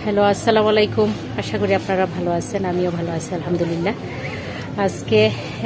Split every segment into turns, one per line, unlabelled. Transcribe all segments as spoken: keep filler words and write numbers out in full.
Hello, আসসালামু আলাইকুম। আশা করি আপনারা ভালো আছেন, আমিও ভালো আছি আলহামদুলিল্লাহ। আজকে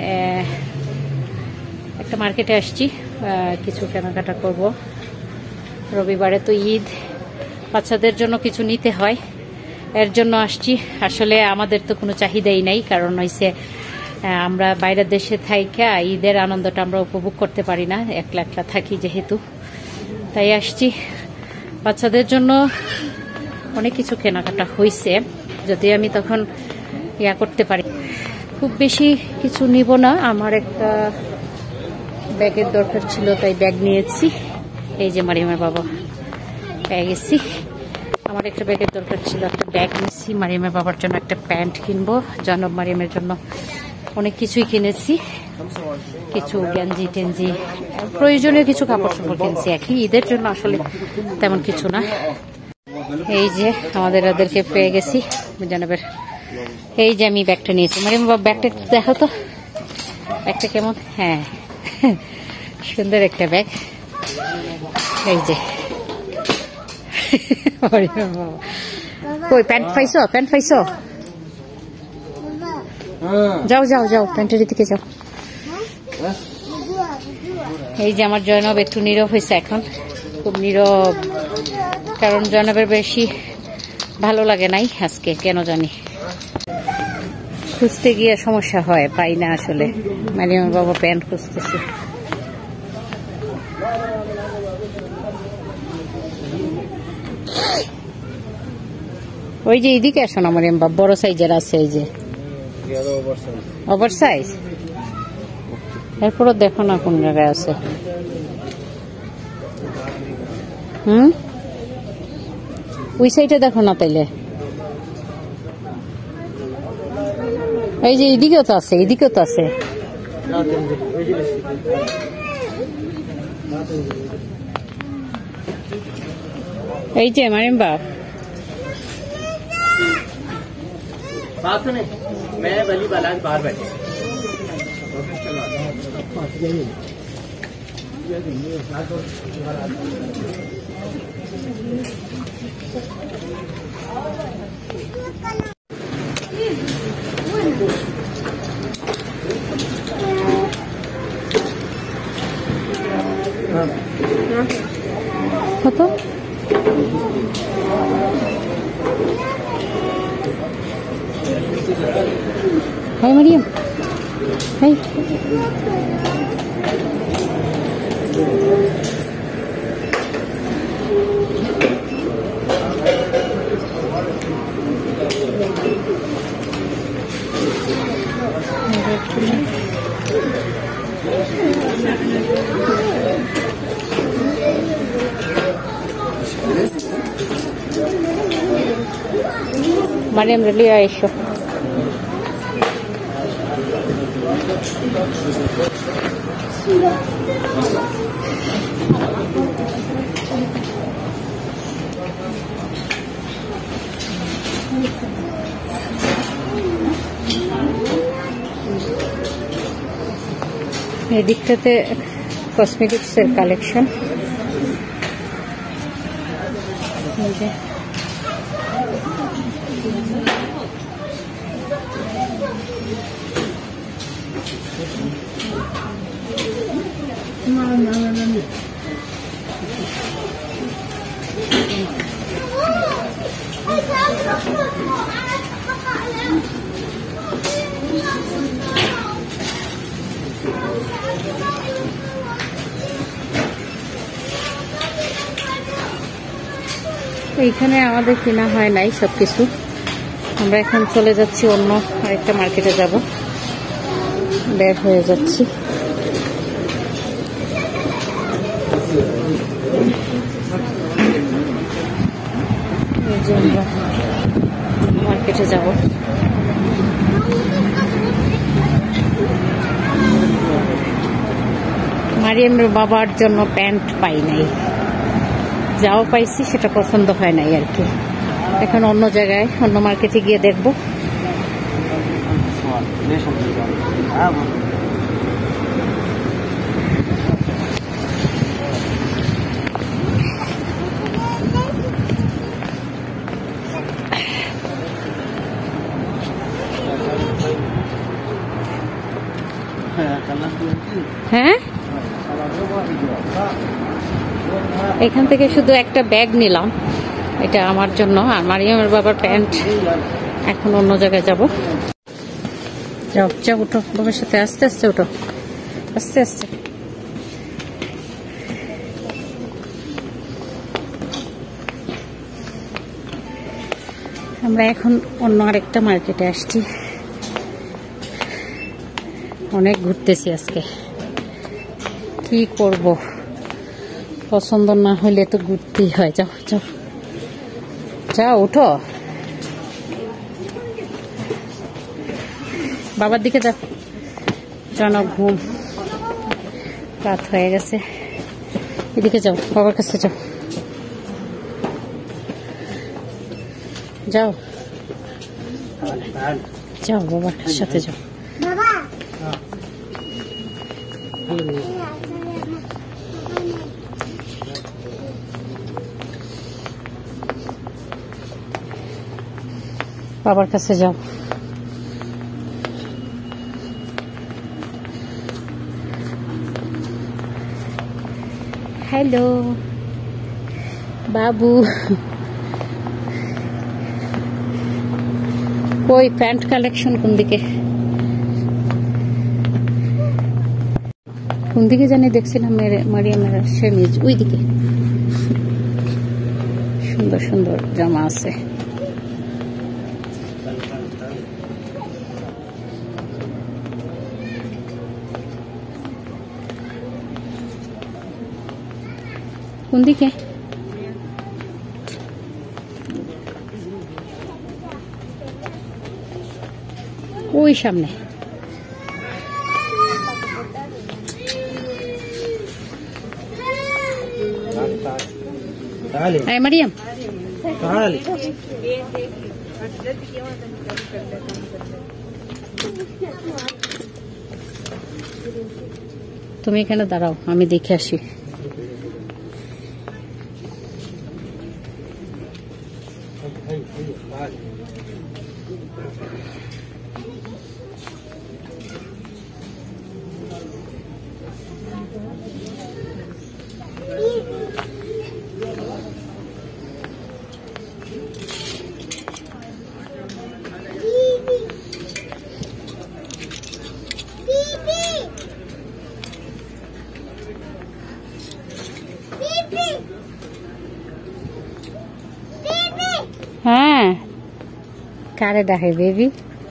একটা মার্কেটে আসছি, কিছু কেনাকাটা করব। রবিবারে তো ঈদ, বাচ্চাদের জন্য কিছু নিতে হয়, এর জন্য আসছি। আসলে আমাদের তো কোনো চাহিদাই নাই, কারণ হইছে আমরা বাইরের দেশে থাইকা ঈদের আনন্দটা আমরা উপভোগ করতে পারি না, একলা একলা থাকি যেহেতু। তাই আসছি। বাচ্চাদের জন্য অনেক কিছু কেনাকাটা হয়েছে, যদি আমি তখন ইয়া করতে পারি। খুব বেশি কিছু নিব না, আমার একটা ব্যাগের দরকার ছিল, তাই ব্যাগ নিয়েছি। এই যে মারিয়ামের বাবা পেয়ে গেছি। আমার একটা ব্যাগের দরকার ছিল, একটা ব্যাগ নিয়েছি। মারিয়ামের বাবার জন্য একটা প্যান্ট কিনবো, জনব মারিয়ামের জন্য অনেক কিছুই কিনেছি, কিছু গেঞ্জি টেঞ্জি, প্রয়োজনীয় কিছু কাপড় চোপড় কিনছি। একই ঈদের জন্য আসলে তেমন কিছু না। এই যে আমাদের ওদেরকে পেয়ে গেছি জনাবের। এই যে আমি ব্যাগটা নিয়েছি। মারিয়াম বাবা ব্যাগটা একটু দেখো তো, ব্যাগটা কেমন? হ্যাঁ, সুন্দর একটা ব্যাগ। এই যে কই প্যান্ট পাইছো? প্যান্ট পাইছো? যাও যাও যাও, প্যান্টের দিকে যাও। এই যে আমার জয়নব একটু নীরব হয়েছে এখন, খুব নীরব, কারণ জয়নবের বেশি ভালো লাগে নাই আজকে, কেন জানি। খুঁজতে গিয়ে সমস্যা হয়, পাই না আসলে। মারিয়ামের বাবা প্যান্ট খুঁজতেছে। ওই যে এদিকে আসো না মারিয়াম বাবা, বড় সাইজের আছে। এই যে ওভার সাইজ, এরপরও দেখো না কোন জায়গায় আছে। হুম, ওই সাইডে দেখো না তাইলে। এই যে এদিকেও তো আছে, এদিকেও তো আছে। এই যে মারিয়াম বাবা, बात सुने, मैं वली बालाज बाहर बैठे। কত? Hai Mariam, hai. Mariam really Aisha. এদিকটাতে কসমেটিক্স এর কালেকশন। এইখানে আমাদের কেনা হয় নাই সবকিছু। আমরা এখন চলে যাচ্ছি, অন্য আরেকটা মার্কেটে যাব, বের হয়ে যাচ্ছি। এই যে আমরা মার্কেটে যাব। মারিয়ামের বাবার জন্য প্যান্ট পাই নাই, যাও পাইছি সেটা পছন্দ হয় নাই আর কি। এখন অন্য জায়গায়, অন্য মার্কেটে গিয়ে দেখবো। হ্যাঁ, এখান থেকে শুধু একটা ব্যাগ নিলাম, এটা আমার জন্য। আর মারিয়ামের বাবার প্যান্ট এখন অন্য জায়গায় যাব। যাও যাও, উঠো বাবার সাথে, আস্তে আস্তে উঠো, আস্তে আস্তে। আমরা এখন অন্য আরেকটা মার্কেটে আসছি। অনেক ঘুরতেছি আজকে, কি করব, পছন্দ না হইলে তো ঘুরতেই হয়। যাও যাও যাও, উঠো, বাবার দিকে যাও। জানো ঘুম, রাত হয়ে গেছে। এদিকে যাও, বাবার কাছে যাও, যাও যাও, বাবার সাথে যাও। বাবার কাছে যাও। হ্যালো বাবু, কই প্যান্ট কালেকশন কোন দিকে, কোন দিকে জানি দেখছিলাম মারিয়ামের সেমিজ, ওই দিকে সুন্দর সুন্দর জামা আছে। কোন দিকে? ওই সামনে। এই মারিয়াম, তুমি এখানে দাঁড়াও, আমি দেখে আসি। হ্যাঁ, কারে ডাকে বেবি?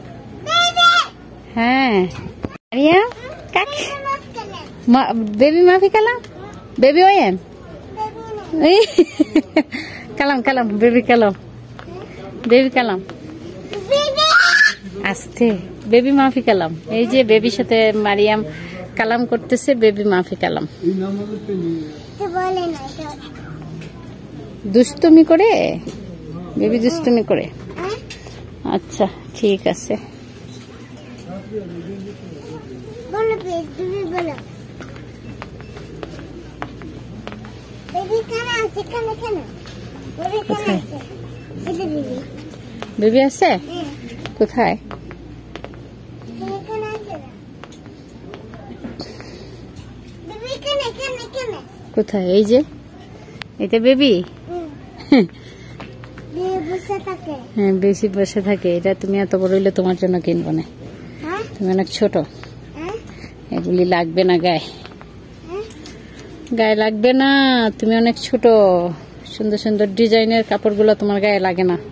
হ্যাঁ মারিয়াম, কাক বেবি মাফি কালাম, বেবি ওয়েন কালাম কালাম, বেবি কালাম, বেবি কালাম, আস্তে, বেবি মাফি কালাম। এই যে বেবির সাথে মারিয়াম কালাম করতেছে, বেবি মাফি কালাম। দুষ্টুমি করে, বেবি দুষ্টুমি করে। আচ্ছা ঠিক আছে। বেবি আছে কোথায়? কোথায়? এই যে এটা বেবি। হ্যাঁ বেশি বসে থাকে। এটা তুমি এত বড় হইলে তোমার জন্য কিনবো না, তুমি অনেক ছোট, এগুলি লাগবে না গায়ে, গায়ে লাগবে না, তুমি অনেক ছোট। সুন্দর সুন্দর ডিজাইনের কাপড়গুলো তোমার গায়ে লাগে না।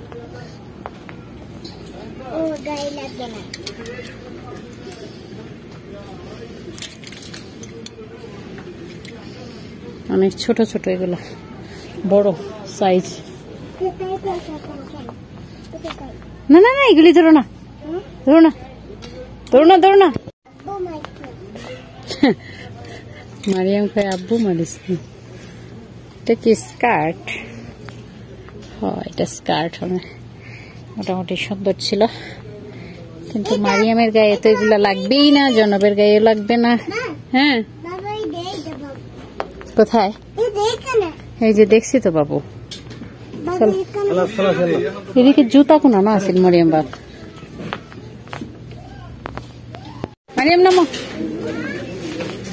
অনেক ছোট ছোট এগুলো, বড় সাইজ। না না না, এগুলি ধরো না, ধরো না, ধরো না, ধরো না। মারিয়াম কয় আব্বু মারিস। এটা কি স্কার্ট? হয় এটা স্কার্ট হবে, মোটামুটি সুন্দর ছিল। কিন্তু মারিয়ামের গায়ে তো এগুলো লাগবেই না, জনবের গায়ে লাগবে না। হ্যাঁ কোথায়? এই যে দেখছি তো বাবু। এদিকে জুতা কোনা না আছে মারিয়াম বাপ। মারিয়াম নামো,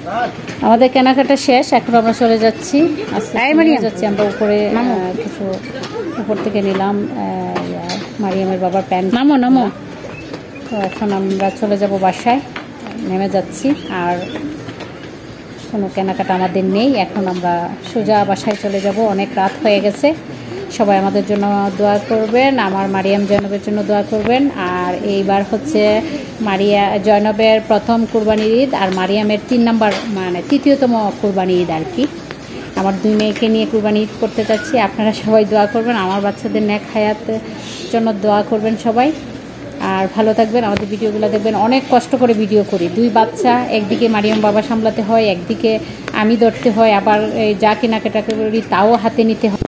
আমাদের কেনাকাটা শেষ, এখন আমরা চলে যাচ্ছি যাচ্ছি আমরা উপরে কিছু উপর থেকে নিলাম মারিয়ামের বাবার প্যান্ট। নামো নামো। তো এখন আমরা চলে যাব বাসায়, নেমে যাচ্ছি। আর কোনো কেনাকাটা আমাদের নেই, এখন আমরা সোজা বাসায় চলে যাব। অনেক রাত হয়ে গেছে। সবাই আমাদের জন্য দোয়া করবেন, আমার মারিয়াম জয়নবের জন্য দোয়া করবেন। আর এইবার হচ্ছে মারিয়া জয়নবের প্রথম কুরবানির ঈদ আর মারিয়ামের তিন নাম্বার মানে তৃতীয়তম কুরবানি ঈদ আর কি। আমার দুই মেয়েকে নিয়ে কুরবানি ঈদ করতে চাচ্ছি। আপনারা সবাই দোয়া করবেন, আমার বাচ্চাদের নেক হায়াতের জন্য দোয়া করবেন সবাই। আর ভালো থাকবেন, আমাদের ভিডিওগুলো দেখবেন। অনেক কষ্ট করে ভিডিও করি, দুই বাচ্চা, একদিকে মারিয়াম বাবা সামলাতে হয়, একদিকে আমি ধরতে হয়, আবার যা কেনাকাটা করি তাও হাতে নিতে হয়।